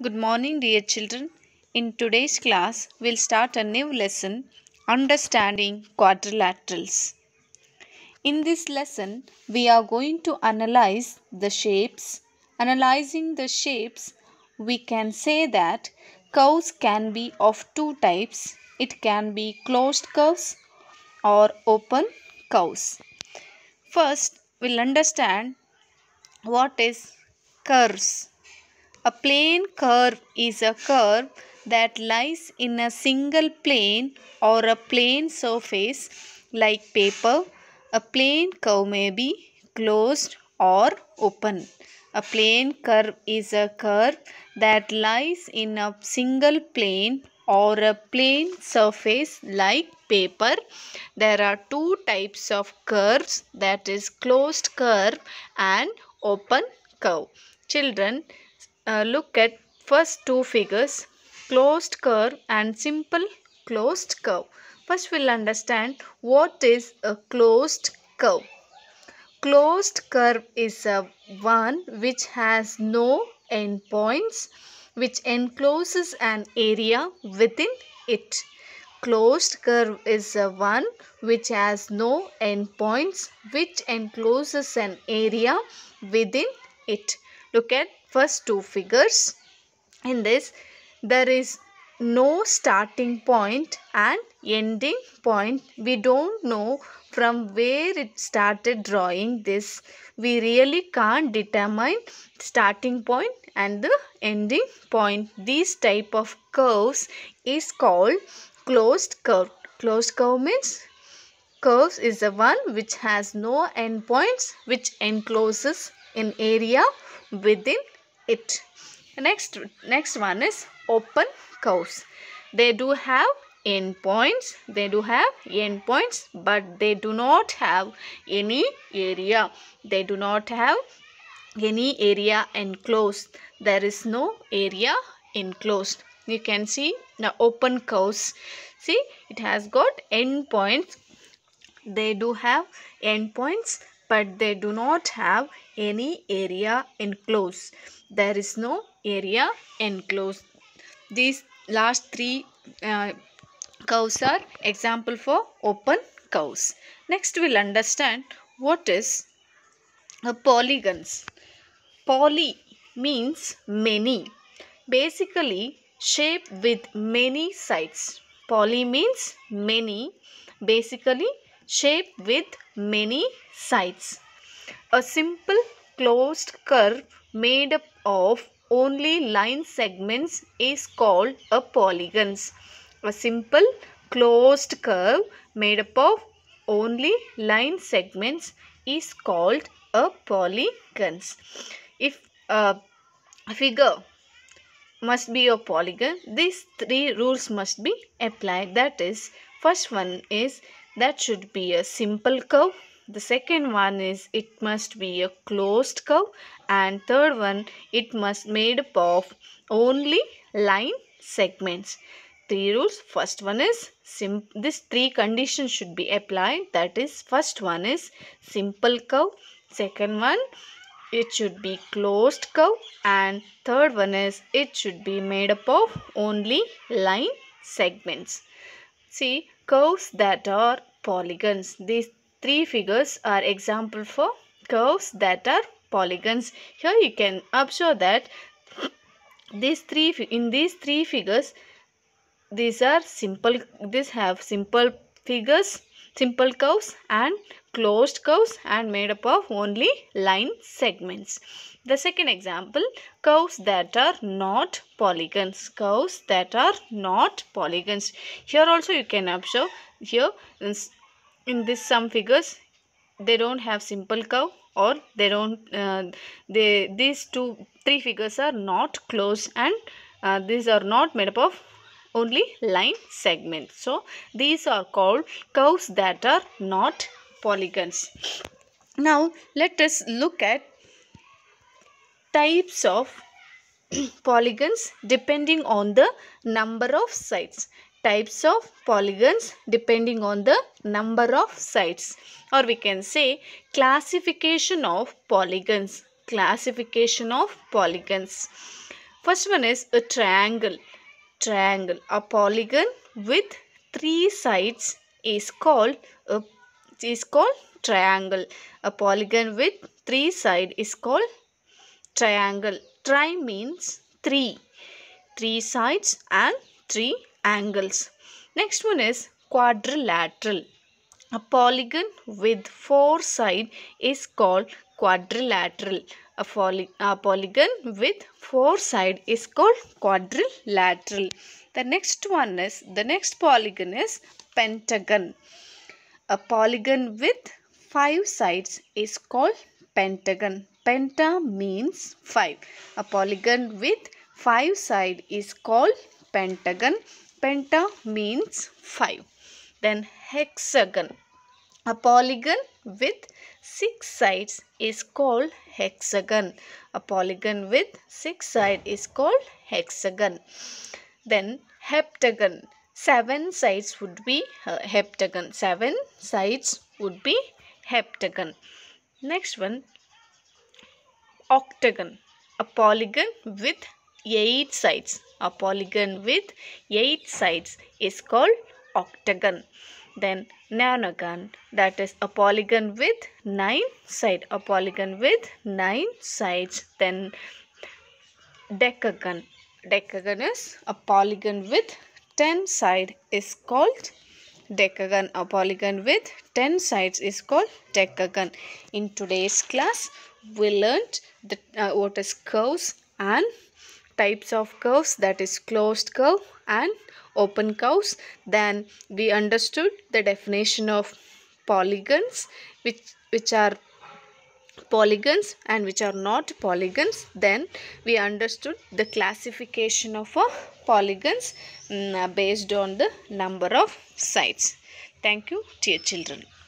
Good morning, dear children. In today's class, we'll start a new lesson, Understanding Quadrilaterals. In this lesson, we are going to analyze the shapes. Analyzing the shapes, we can say that curves can be of two types. It can be closed curves or open curves. First, we'll understand what is curves. A plane curve is a curve that lies in a single plane or a plane surface like paper. A plane curve may be closed or open. A plane curve is a curve that lies in a single plane or a plane surface like paper. There are two types of curves, that is closed curve and open curve. Children, look at first two figures, closed curve and simple closed curve. First we'll understand what is a closed curve. Closed curve is a one which has no endpoints, which encloses an area within it. Closed curve is a one which has no endpoints, which encloses an area within it. Look at first two figures. In this, there is no starting point and ending point. We don't know from where it started drawing this. We really can't determine starting point and the ending point. This type of curves is called closed curve. Closed curve means curves is the one which has no endpoints, which encloses an area within it. Next one is open curves. They do have endpoints. But they do not have any area. They do not have any area enclosed. There is no area enclosed. You can see the open curves. See, it has got endpoints. They do have endpoints, but they do not have any area enclosed. There is no area enclosed. These last three curves are example for open curves. Next we'll understand what is a polygons. Poly means many. Basically, shape with many sides. Poly means many. Basically, shape with many sides. A simple closed curve made up of only line segments is called a polygon. A simple closed curve made up of only line segments is called a polygon. If a figure must be a polygon, these three rules must be applied. That is, first one is that should be a simple curve. The second one is it must be a closed curve, and third one it must made up of only line segments. Three rules. First one is this three conditions should be applied. That is, first one is simple curve, second one it should be closed curve, and third one is it should be made up of only line segments. See, curves that are polygons. These three figures are example for curves that are polygons. Here you can observe that in these three figures, these are simple. These have simple figures, simple curves and closed curves and made up of only line segments. The second example, curves that are not polygons. Curves that are not polygons. Here also you can observe, here in this some figures they don't have simple curve, or they don't these three figures are not closed, and these are not made up of only line segments. So these are called curves that are not polygons. Now let us look at types of polygons depending on the number of sides. Types of polygons depending on the number of sides, or we can say classification of polygons. Classification of polygons. First one is a triangle. Triangle. A polygon with 3 sides is called triangle. A polygon with 3 sides is called triangle. Tri means 3. 3 sides and 3 angles. Next one is quadrilateral. A polygon with 4 sides is called quadrilateral. A polygon with 4 sides is called quadrilateral. The next polygon is pentagon. A polygon with 5 sides is called pentagon. Penta means 5. A polygon with 5 sides is called pentagon. Penta means 5. Then hexagon. A polygon with 6 sides is called hexagon. A polygon with 6 sides is called hexagon. Then heptagon. 7 sides would be heptagon. 7 sides would be heptagon. Next one, octagon. A polygon with 8 sides. A polygon with 8 sides is called octagon. Then nonagon, that is a polygon with 9 sides. A polygon with 9 sides. Then decagon. Decagon is a polygon with 10 sides is called decagon. A polygon with 10 sides is called decagon. In today's class, we learned what is curves and types of curves, that is closed curve and open curves. Then we understood the definition of polygons, which are polygons and which are not polygons. Then we understood the classification of polygons based on the number of sides. Thank you, dear children.